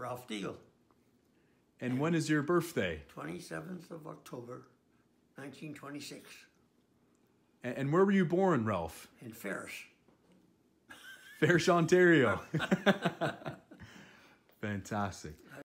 Ralph Diegel. And when is your birthday? 27th of October, 1926. And where were you born, Ralph? In Ferris. Ferris, Ontario. Fantastic.